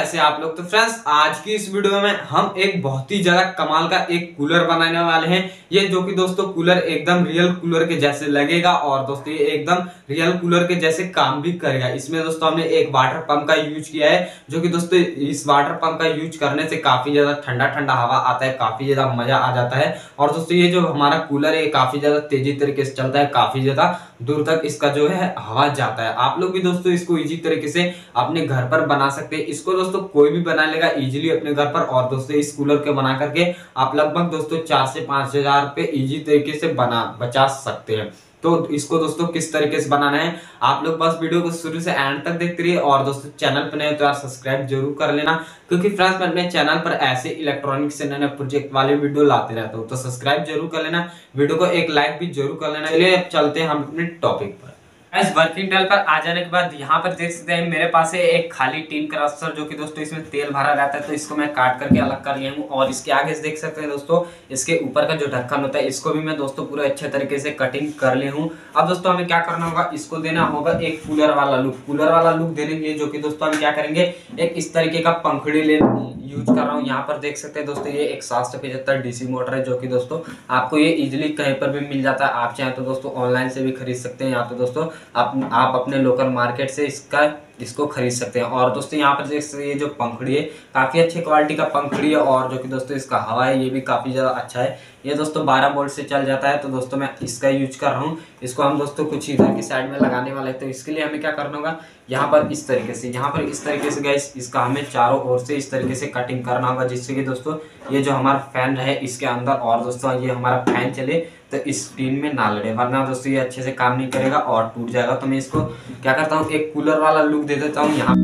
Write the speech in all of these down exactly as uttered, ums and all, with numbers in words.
कैसे आप लोग। तो फ्रेंड्स आज की इस वीडियो में हम एक बहुत ही ज्यादा कमाल का एक कूलर बनाने वाले हैं। ये जो कि दोस्तों कूलर एकदम रियल कूलर के जैसे लगेगा और दोस्तों ये एकदम रियल कूलर के जैसे काम भी करेगा। इसमें दोस्तों हमने एक वाटर पंप का यूज किया है, जो कि दोस्तों इस वाटर पंप का यूज करने से काफी ज्यादा ठंडा ठंडा हवा आता है, काफी ज्यादा मजा आ जाता है। और दोस्तों ये जो हमारा कूलर है काफी ज्यादा तेजी तरीके से चलता है, काफी ज्यादा दूर तक इसका जो है हवा जाता है। आप लोग भी दोस्तों इसको इजी तरीके से अपने घर पर बना सकते हैं। इसको दोस्तों कोई भी बना लेगा इजीली अपने घर पर। और दोस्तों इस कूलर के बना करके आप लगभग दोस्तों चार से पांच हजार रुपए इजी तरीके से बना बचा सकते हैं। तो इसको दोस्तों किस तरीके से बनाना है आप लोग बस वीडियो को शुरू से एंड तक देखते रहिए। और दोस्तों चैनल पर नए तो यार सब्सक्राइब जरूर कर लेना, क्योंकि फ्रेंड्स मैं अपने चैनल पर ऐसे इलेक्ट्रॉनिक से नए प्रोजेक्ट वाले वीडियो लाते रहता हूँ। तो सब्सक्राइब जरूर कर लेना, वीडियो को एक लाइक भी जरूर कर लेना। चलिए अब चलते हैं हम अपने टॉपिक पर। इस वर्किंग टेबल पर आ जाने के बाद यहाँ पर देख सकते हैं मेरे पास है एक खाली टीन क्रशर, जो कि दोस्तों इसमें तेल भरा रहता है। तो इसको मैं काट करके अलग कर लिया हूँ। और इसके आगे से देख सकते हैं दोस्तों इसके ऊपर का जो ढक्कन होता है इसको भी मैं दोस्तों पूरे अच्छे तरीके से कटिंग कर लिया हूँ। अब दोस्तों हमें क्या करना होगा, इसको देना होगा एक कूलर वाला लुक। कूलर वाला लुक देने के लिए जो कि दोस्तों हम क्या करेंगे, एक इस तरीके का पंखड़ी ले यूज कर रहा हूँ। यहाँ पर देख सकते हैं दोस्तों ये एक सात सौ पचहत्तर डीसी मोटर है, जो कि दोस्तों आपको ये इजीली कहीं पर भी मिल जाता है। आप चाहें तो दोस्तों ऑनलाइन से भी खरीद सकते हैं, या तो दोस्तों आप, आप अपने लोकल मार्केट से इसका इसको खरीद सकते हैं। और दोस्तों यहाँ पर देख सकते हैं ये जो पंखड़ी है काफी अच्छी क्वालिटी का पंखड़ी है, और जो कि दोस्तों इसका हवा है ये भी काफी ज्यादा अच्छा है। ये दोस्तों बारह वोल्ट से चल जाता है। तो दोस्तों मैं इसका यूज कर रहा हूँ। इसको हम दोस्तों कुछ इधर की साइड में लगाने वाले हैं। तो इसके लिए हमें क्या करना होगा, यहाँ पर इस तरीके से यहाँ पर इस तरीके से गाइस इसका हमें चारों ओर से इस तरीके से कटिंग करना होगा, जिससे कि दोस्तों ये जो हमारा फैन है इसके अंदर और दोस्तों ये हमारा फैन चले तो इस टीन में ना लड़े, वरना दोस्तों ये अच्छे से काम नहीं करेगा और टूट जाएगा। तो मैं इसको क्या करता हूँ, एक कूलर वाला लुक दे देता हूँ यहाँ।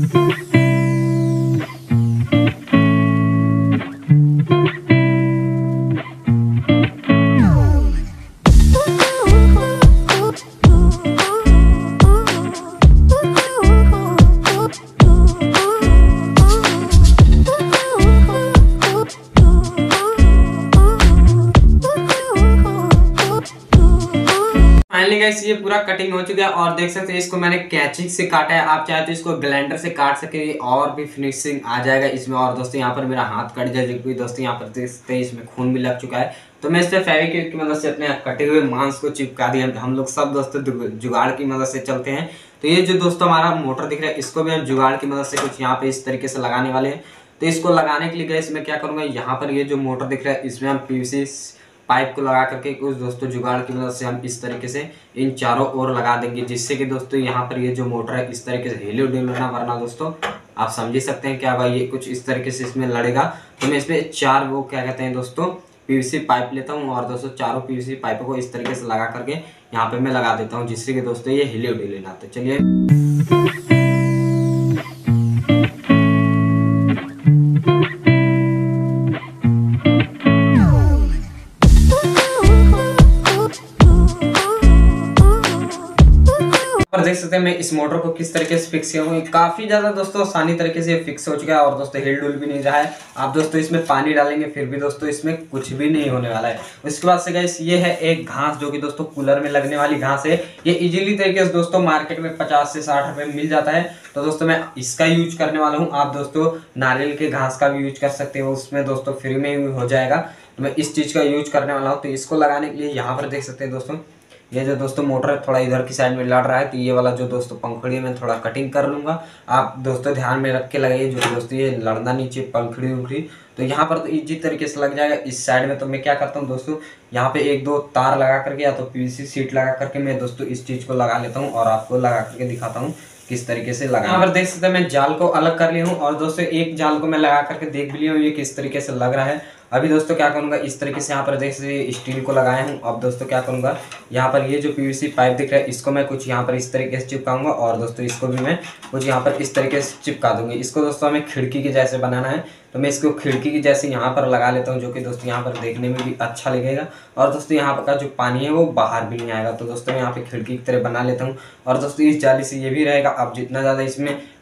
फाइनली गाइस ये पूरा कटिंग हो चुका है और देख सकते हैं इसको मैंने कैंची से काटा है। आप चाहे तो इसको ग्राइंडर से काट सके और भी फिनिशिंग आ जाएगा इसमें। और दोस्तों यहाँ पर मेरा हाथ कट जाए, जो कि दोस्तों यहाँ पर देख सकते हैं इसमें खून भी लग चुका है। तो मैं इस पर फेविक्विक की मदद से अपने कटे हुए मांस को चिपका दिया। हम लोग सब दोस्तों जुगाड़ की मदद से चलते हैं। तो ये जो दोस्तों हमारा मोटर दिख रहा है इसको भी हम जुगाड़ की मदद से कुछ यहाँ पे इस तरीके से लगाने वाले हैं। तो इसको लगाने के लिए गाइस मैं क्या करूँगा, यहाँ पर ये जो मोटर दिख रहा है इसमें हम पीवीसी पाइप को लगा करके कुछ दोस्तों जुगाड़ की मदद से हम इस तरीके से इन चारों ओर लगा देंगे, जिससे कि दोस्तों यहाँ पर ये जो मोटर है इस तरीके से हिले डुल ना, वरना दोस्तों आप समझ ही सकते हैं क्या भाई ये कुछ इस तरीके से इसमें लड़ेगा। तो मैं इसमें चार वो क्या कहते हैं दोस्तों पीवीसी पाइप लेता हूँ और दोस्तों चारों पीवीसी पाइपों को इस तरीके से लगा करके यहाँ पे मैं लगा देता हूँ, जिससे कि दोस्तों ये हिले डुले ना। तो चलिए देख सकते हैं मैं इस मोटर को किस तरीके से फिक्स किया हूँ। काफी ज्यादा दोस्तों आसानी तरीके से फिक्स हो चुका है और दोस्तों हिल डुल भी नहीं रहा है। आप दोस्तों इसमें पानी डालेंगे फिर भी दोस्तों इसमें कुछ भी नहीं होने वाला है। उसके बाद से गाइस ये है एक घास, जो कि दोस्तों कूलर में लगने वाली घास है। ये इजीली तरीके से दोस्तों मार्केट में पचास से साठ रुपए में मिल जाता है। तो दोस्तों मैं इसका यूज करने वाला हूँ। आप दोस्तों नारियल के घास का भी यूज कर सकते हो, उसमें दोस्तों फ्री में ही हो जाएगा। तो मैं इस चीज का यूज करने वाला हूँ। तो इसको लगाने के लिए यहाँ पर देख सकते हैं दोस्तों ये जो दोस्तों मोटर थोड़ा इधर की साइड में लड़ रहा है, तो ये वाला जो दोस्तों पंखड़ी है मैं थोड़ा कटिंग कर लूंगा। आप दोस्तों ध्यान में रख के लगाइए, जो दोस्तों ये लड़ना नीचे पंखड़ी उखड़ी तो यहाँ पर तो इजी तरीके से लग जाएगा। इस साइड में तो मैं क्या करता हूँ दोस्तों यहाँ पे एक दो तार लगा करके या तो पीवीसी शीट लगा करके मैं दोस्तों इस चीज को लगा लेता हूँ और आपको लगा करके दिखाता हूँ किस तरीके से लगा। यहाँ पर देख सकते हैं मैं जाल को अलग कर लिया हूँ और दोस्तों एक जाल को मैं लगा करके देख भी लिया हूँ ये किस तरीके से लग रहा है। अभी दोस्तों क्या करूंगा, इस तरीके से यहाँ पर देख सकते स्टील को लगाया हूँ। अब दोस्तों क्या करूंगा, यहाँ पर ये जो पीवीसी पाइप दिख रहा है इसको मैं कुछ यहाँ पर इस तरीके से चिपकाऊंगा और दोस्तों इसको भी मैं कुछ यहाँ पर इस तरीके से चिपका दूंगी। इसको दोस्तों हमें खिड़की के जैसे बनाना है, तो मैं इसको खिड़की की जैसे यहाँ पर लगा लेता हूँ, जो कि दोस्तों यहाँ पर देखने में भी अच्छा लगेगा और दोस्तों यहाँ पर का जो पानी है वो बाहर भी नहीं आएगा। तो दोस्तों मैं यहाँ पे खिड़की की तरह बना लेता हूँ और दोस्तों इस जाली से ये भी रहेगा। अब जितना ज़्यादा इसमें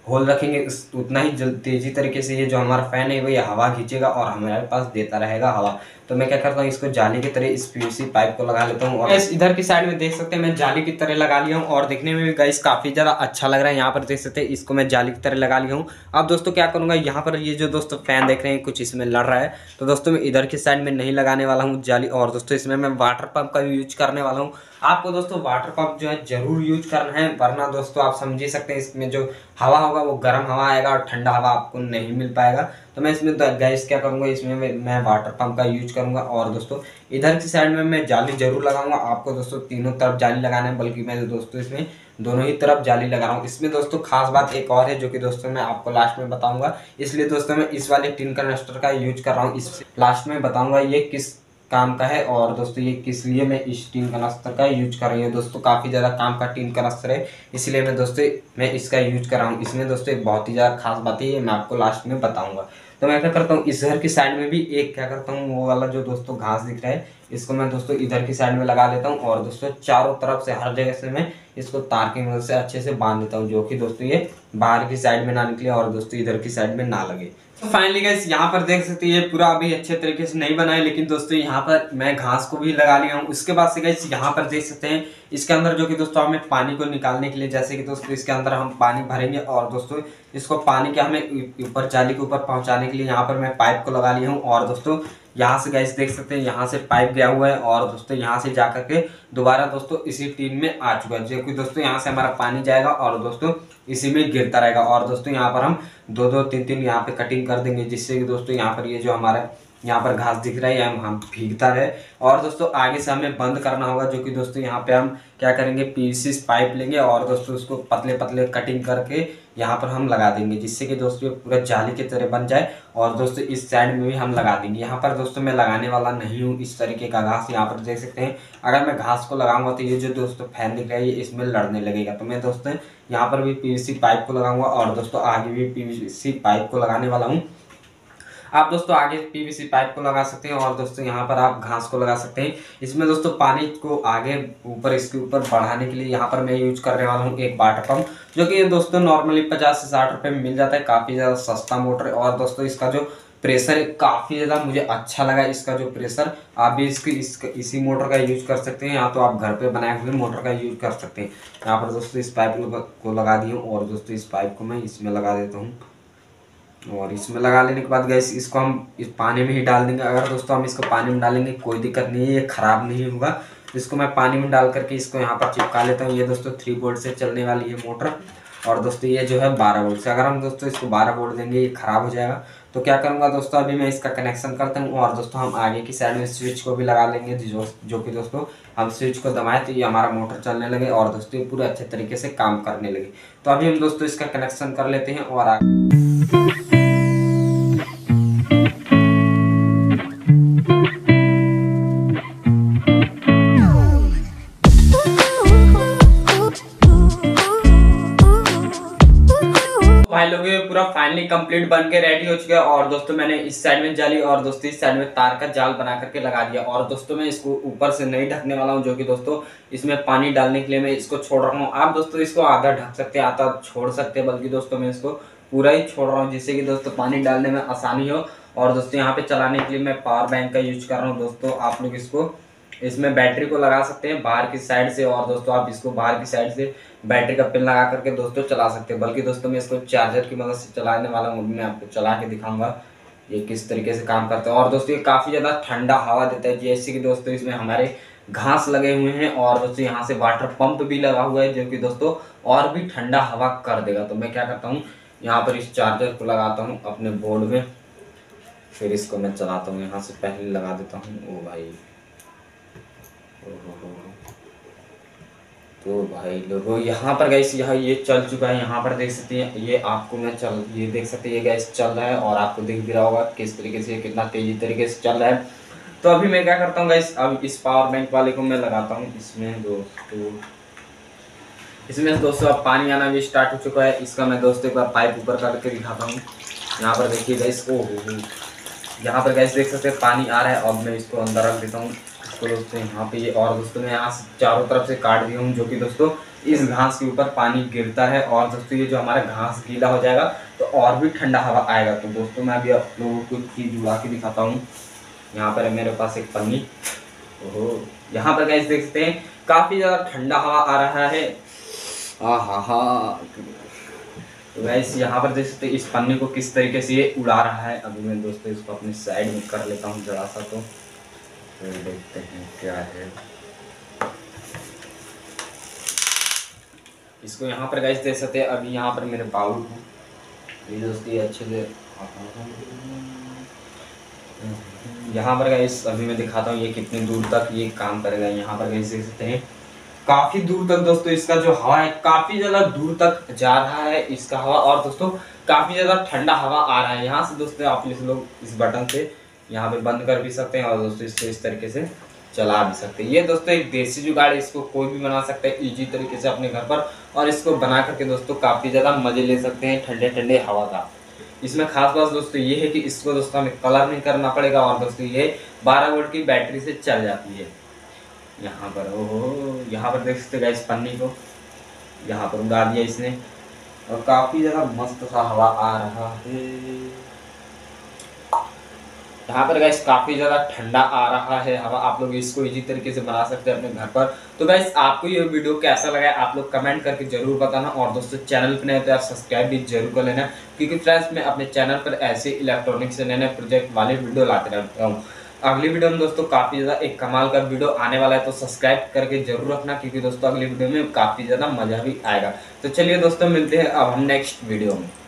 होल रखेंगे उतना ही तेजी तरीके से ये जो हमारा फैन है वो ये हवा खींचेगा और हमारे पास देता रहेगा हवा। तो मैं क्या करता हूँ, इसको जाली की तरह इस पीवीसी पाइप को लगा लेता हूँ और इधर की साइड में देख सकते हैं मैं जाली की तरह लगा लिया हूँ और देखने में भी गाइस काफी ज्यादा अच्छा लग रहा है। यहाँ पर देख सकते हैं इसको मैं जाली की तरह लगा लिया हूँ। अब दोस्तों क्या करूंगा, यहाँ पर ये जो दोस्तों फैन देख रहे हैं कुछ इसमें लड़ रहा है, तो दोस्तों मैं इधर की साइड में नहीं लगाने वाला हूँ जाली, और दोस्तों इसमें मैं वाटर पंप का यूज करने वाला हूँ। आपको दोस्तों वाटर पंप जो है जरूर यूज करना है, वरना दोस्तों आप समझ ही सकते हैं इसमें जो हवा होगा वो गर्म हवा आएगा और ठंडा हवा आपको नहीं मिल पाएगा। तो मैं इसमें गैस क्या करूंगा, इसमें मैं, मैं वाटर पंप का यूज करूंगा। और दोस्तों इधर की साइड में मैं जाली जरूर लगाऊंगा। आपको दोस्तों तीनों तरफ जाली लगाना है, बल्कि मैं दोस्तों इसमें दोनों ही तरफ जाली लगा रहा हूँ। इसमें दोस्तों खास बात एक और है जो कि दोस्तों मैं आपको लास्ट में बताऊंगा, इसलिए दोस्तों मैं इस वाले टिन कनेक्टर का यूज कर रहा हूँ। इस लास्ट में बताऊंगा ये किस काम का है और दोस्तों ये किस लिए मैं इस टीन कनस्तर का यूज कर रही हूँ। दोस्तों काफ़ी ज़्यादा काम का टीन कनस्तर है, इसलिए मैं दोस्तों मैं इसका यूज कर रहा हूँ। इसमें दोस्तों एक बहुत ही ज़्यादा खास बात है, ये मैं आपको लास्ट में बताऊंगा। तो मैं क्या करता हूँ, इस घर की साइड में भी एक क्या करता हूँ, वो वाला जो दोस्तों घास दिख रहा है इसको मैं दोस्तों इधर की साइड में लगा लेता हूँ और दोस्तों चारों तरफ से हर जगह से मैं इसको तार की मदद से अच्छे से बांध देता हूँ, जो कि दोस्तों ये बाहर की साइड में ना निकले और दोस्तों इधर की साइड में ना लगे। तो फाइनली गाइस यहाँ पर देख सकते हैं ये पूरा अभी अच्छे तरीके से नहीं बना है, लेकिन दोस्तों यहाँ पर मैं घास को भी लगा लिया हूँ। उसके बाद से गाइस यहाँ पर देख सकते हैं इसके अंदर जो कि दोस्तों हमें पानी को निकालने के लिए, जैसे कि दोस्तों इसके अंदर हम पानी भरेंगे और दोस्तों इसको पानी के हमें ऊपर जाली के ऊपर पहुंचाने के लिए यहाँ पर मैं पाइप को लगा लिया हूँ। और दोस्तों यहाँ से गाइस देख सकते हैं यहाँ से पाइप गया हुआ है और दोस्तों यहाँ से जाकर के दोबारा दोस्तों इसी टीन में आ चुका है, जो कि दोस्तों यहाँ से हमारा पानी जाएगा और दोस्तों इसी में गिरता रहेगा। और दोस्तों यहाँ पर हम दो दो तीन तीन यहाँ पे कटिंग कर देंगे, जिससे कि दोस्तों यहाँ पर ये जो हमारा यहाँ पर घास दिख रहा है ये हम भीगता रहे। और दोस्तों आगे से हमें बंद करना होगा, जो कि दोस्तों यहाँ पे हम क्या करेंगे, पीवीसी पाइप लेंगे और दोस्तों उसको पतले पतले कटिंग करके यहाँ पर हम लगा देंगे, जिससे कि दोस्तों पूरा जाली की तरह बन जाए। और दोस्तों इस साइड में भी हम लगा देंगे। यहाँ पर दोस्तों मैं लगाने वाला नहीं हूँ इस तरीके का घास, यहाँ पर देख सकते हैं अगर मैं घास को लगाऊंगा तो ये जो दोस्तों फैन दिख रहा है ये इसमें लड़ने लगेगा। तो मैं दोस्तों यहाँ पर भी पीवीसी पाइप को लगाऊंगा और दोस्तों आगे भी पीवीसी पाइप को लगाने वाला हूँ। आप दोस्तों आगे पीवीसी पाइप को लगा सकते हैं और दोस्तों यहाँ पर आप घास को लगा सकते हैं। इसमें दोस्तों पानी को आगे ऊपर इसके ऊपर बढ़ाने के लिए यहाँ पर मैं यूज करने वाला हूँ एक वाटर पंप, जो कि दोस्तों नॉर्मली पचास से साठ रुपए में मिल जाता है, काफ़ी ज़्यादा सस्ता मोटर है। और दोस्तों इसका जो प्रेशर है काफ़ी ज़्यादा मुझे अच्छा लगा इसका जो प्रेशर। आप भी इसकी इस, इसी मोटर का यूज कर सकते हैं, या तो आप घर पे बनाए हुए मोटर का यूज कर सकते हैं। यहाँ पर दोस्तों इस पाइप को लगा दी हूँ और दोस्तों इस पाइप को मैं इसमें लगा देता हूँ और इसमें लगा लेने के बाद गैस इसको हम इस पानी में ही डाल देंगे। अगर दोस्तों हम इसको पानी में डालेंगे कोई दिक्कत नहीं है, ये ख़राब नहीं होगा। इसको मैं पानी में डाल करके इसको यहाँ पर चिपका लेता हूँ। ये दोस्तों थ्री वोल्ट से चलने वाली है मोटर और दोस्तों ये जो है बारह वोल्ट से। अगर हम दोस्तों इसको बारह वोल्ट देंगे ये ख़राब हो जाएगा। तो क्या करूँगा दोस्तों, अभी मैं इसका कनेक्शन करता हूँ और दोस्तों हम आगे की साइड में स्विच को भी लगा लेंगे, जो जो कि दोस्तों हम स्विच को दबाएं तो ये हमारा मोटर चलने लगे और दोस्तों ये पूरे अच्छे तरीके से काम करने लगे। तो अभी हम दोस्तों इसका कनेक्शन कर लेते हैं और आगे भाई लोग ये पूरा फाइनली कंप्लीट बन के रेडी हो चुका है। और दोस्तों मैंने इस साइड में जाली और दोस्तों इस साइड में तार का जाल बना करके लगा दिया। और दोस्तों मैं इसको ऊपर से नहीं ढकने वाला हूँ, जो कि दोस्तों इसमें पानी डालने के लिए मैं इसको छोड़ रहा हूँ। आप दोस्तों इसको आधा ढक सकते हैं, आधा छोड़ सकते हैं, बल्कि दोस्तों मैं इसको पूरा ही छोड़ रहा हूँ, जिससे कि दोस्तों पानी डालने में आसानी हो। और दोस्तों यहाँ पे चलाने के लिए मैं पावर बैंक का यूज कर रहा हूँ। दोस्तों आप लोग इसको इसमें बैटरी को लगा सकते हैं बाहर की साइड से, और दोस्तों आप इसको बाहर की साइड से बैटरी का पिन लगा करके दोस्तों चला सकते हैं। बल्कि दोस्तों मैं इसको चार्जर की मदद से चलाने वाला हूँ, मैं आपको चला के दिखाऊंगा ये किस तरीके से काम करता है। और दोस्तों ये काफ़ी ज़्यादा ठंडा हवा देता है, जैसे कि दोस्तों इसमें हमारे घास लगे हुए हैं और दोस्तों यहाँ से वाटर पंप भी लगा हुआ है, जो कि दोस्तों और भी ठंडा हवा कर देगा। तो मैं क्या करता हूँ, यहाँ पर इस चार्जर को लगाता हूँ अपने बोर्ड में, फिर इसको मैं चलाता हूँ। यहाँ से पहले लगा देता हूँ। ओ भाई तो भाई लोगों यहाँ पर गैस यह ये चल चुका है। यहाँ पर देख सकते हैं ये आपको मैं चल ये देख सकते हैं ये गैस चल रहा है और आपको दिख भी रहा होगा किस तरीके से कितना तेजी तरीके से चल रहा है। तो अभी मैं क्या करता हूँ गैस, अब इस पावर बैंक वाले को मैं लगाता हूँ इसमें दोस्तों। इसमें दोस्तों अब पानी आना भी स्टार्ट हो चुका है। इसका मैं दोस्तों एक बार पाइप ऊपर करके दिखाता हूँ। यहाँ पर देखिए गैस, ओ हो यहाँ पर गैस देख सकते हैं पानी आ रहा है। अब मैं इसको अंदर रख देता हूँ इसको दोस्तों यहाँ पे ये, और दोस्तों मैं यहाँ से चारों तरफ से काट दिया हूँ, जो कि दोस्तों इस घास के ऊपर पानी गिरता है और दोस्तों ये जो हमारा घास गीला हो जाएगा तो और भी ठंडा हवा आएगा। तो दोस्तों मैं अभी आप लोगों को एक चीज़ उड़ा के दिखाता हूँ। यहाँ पर है मेरे पास एक पन्नी। ओहो, यहाँ पर गाइस देख सकते हैं काफ़ी ज़्यादा ठंडा हवा आ रहा है। आ हा हा। तो गाइस यहाँ पर देख सकते हैं इस पन्नी को किस तरीके से ये उड़ा रहा है। अभी मैं दोस्तों इसको अपनी साइड में कर लेता हूँ जरा सा, तो फिर देखते हैं क्या है। इसको यहाँ पर गाइस देख सकते हैं अभी यहाँ पर मेरे बाउल को ये दोस्तों अच्छे से यहाँ पर गाइस अभी मैं दिखाता हूँ ये कितनी दूर तक ये काम करेगा। यहाँ पर गाइस देख सकते हैं काफी दूर तक दोस्तों इसका जो हवा है काफी ज्यादा दूर तक जा रहा है इसका हवा, और दोस्तों काफी ज्यादा ठंडा हवा आ रहा है। यहाँ से दोस्तों आप इस लोग इस बटन से यहाँ पे बंद कर भी सकते हैं और दोस्तों इसको इस तरीके से चला भी सकते हैं। ये दोस्तों एक देसी जुगाड़ है, इसको कोई भी बना सकता है इजी तरीके से अपने घर पर, और इसको बना करके दोस्तों काफी ज्यादा मजे ले सकते हैं ठंडे ठंडे हवा का। इसमें खास बात दोस्तों ये है कि इसको दोस्तों हमें कलर नहीं करना पड़ेगा, और दोस्तों ये बारह वोल्ट की बैटरी से चल जाती है। यहाँ पर ओहो, यहाँ पर देख सकते गाइस पन्नी को यहाँ पर उड़ा दिया इसने, और काफी ज्यादा मस्त सा हवा आ रहा है। यहाँ पर गाइस काफी ज्यादा ठंडा आ रहा है हवा। आप लोग इसको इजी तरीके से बना सकते हैं अपने घर पर। तो गाइस आपको ये वीडियो कैसा लगा आप लोग कमेंट करके जरूर बताना, और दोस्तों चैनल पर नए तो यार सब्सक्राइब भी जरूर कर लेना, क्योंकि फ्रेंड्स मैं अपने चैनल पर ऐसे इलेक्ट्रॉनिक्स से नए नए प्रोजेक्ट वाले वीडियो लाते रहता हूँ। अगली वीडियो में दोस्तों काफी ज्यादा एक कमाल का वीडियो आने वाला है, तो सब्सक्राइब करके जरूर रखना, क्योंकि दोस्तों अगली वीडियो में काफी ज्यादा मजा भी आएगा। तो चलिए दोस्तों मिलते हैं अब हम नेक्स्ट वीडियो में।